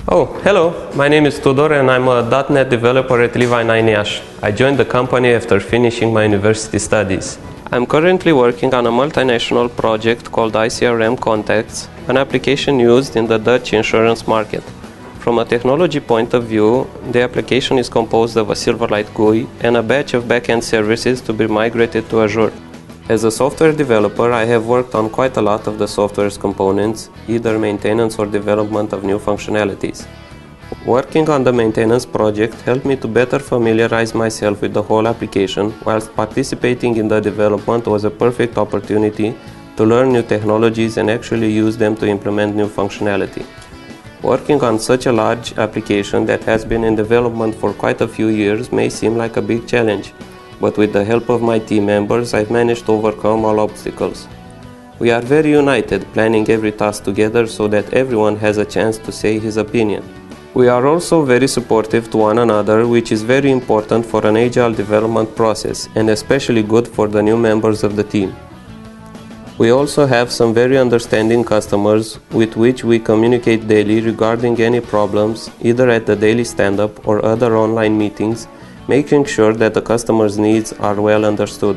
Oh, hello, my name is Tudor and I'm a .NET developer at Levi 9 Iași. I joined the company after finishing my university studies. I'm currently working on a multinational project called ICRM Contacts, an application used in the Dutch insurance market. From a technology point of view, the application is composed of a Silverlight GUI and a batch of backend services to be migrated to Azure. As a software developer, I have worked on quite a lot of the software's components, either maintenance or development of new functionalities. Working on the maintenance project helped me to better familiarize myself with the whole application, whilst participating in the development was a perfect opportunity to learn new technologies and actually use them to implement new functionality. Working on such a large application that has been in development for quite a few years may seem like a big challenge. But with the help of my team members, I've managed to overcome all obstacles. We are very united, planning every task together so that everyone has a chance to say his opinion. We are also very supportive to one another, which is very important for an agile development process and especially good for the new members of the team. We also have some very understanding customers with which we communicate daily regarding any problems, either at the daily stand-up or other online meetings, making sure that the customer's needs are well understood.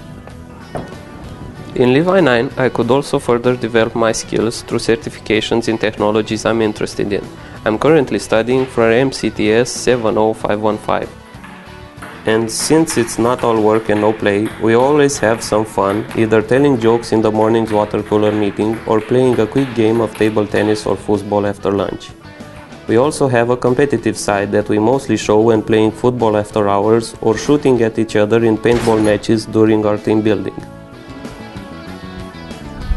In Levi 9, I could also further develop my skills through certifications in technologies I'm interested in. I'm currently studying for MCTS 70515. And since it's not all work and no play, we always have some fun, either telling jokes in the morning's water cooler meeting or playing a quick game of table tennis or foosball after lunch. We also have a competitive side that we mostly show when playing football after hours or shooting at each other in paintball matches during our team building.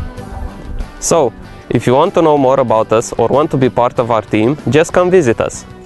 So, if you want to know more about us or want to be part of our team, just come visit us.